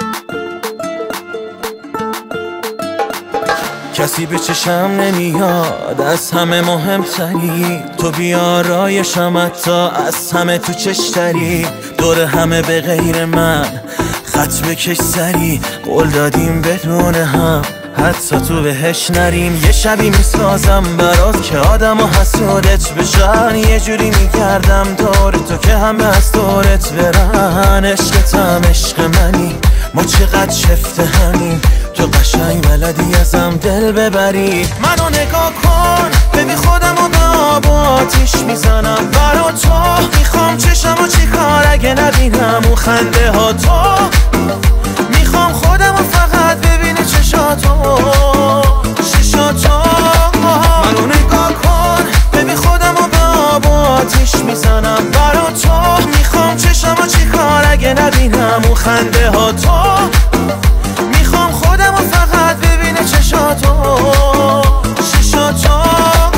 کسی به چشم نمیاد از همه مهمتری، تو بیارایشم حتی از همه تو چشتری. دور همه به غیر من خط بکش سری، قول دادیم بدون هم حتی تو بهش نریم. یه شبی میسازم برات که آدم و حسودت بشن، یه جوری میگردم دور تو که همه از دورت برن. عشقتم عشق منی، ما چقدر شفته همین، تو قشنگ بلدی ازم دل ببری. منو نگاه کن ببین خودمو به آب و آتیش میزنم برا تو. میخوام چشمو چی کار اگه نبینم اون خنده ها تو. میخوام خودمو فقط ببینی چشاتو چشاتو. منو نگاه کن ببین خودمو به آب و آتیش میزنم برا تو. میخوام چشمو چی کار اگه نبینم اون خنده ها تو. میخوام خودمو فقط ببینه چشاتو چشاتو.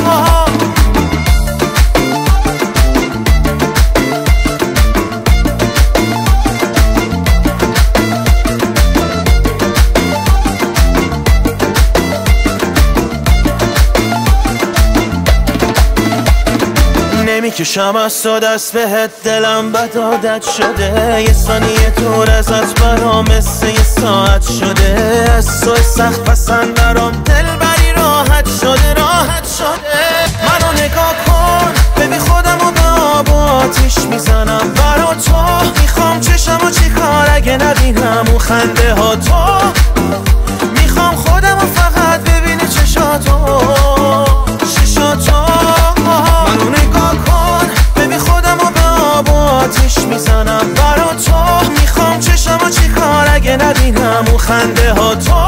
نمیکشم از تو دست بهت، دلم بد عادت شده. یه ثانیه دور ازت برام مثل یه ساعت شده. از تو سخت پسند برام دل بری راحت شده راحت شده. منو نگاه کن ببین خودمو به آب و آتیش میزنم برا تو. میخوام چشمو چی کار اگه نبینم اون خنده ها تو. میخوام خودمو فقط ببینی چشاتو چشاتو. منو نگاه کن ببین خودمو به آب و آتیش میزنم برا تو. میخوام چشمو چی کار اگه نبینم اون خنده ها تو.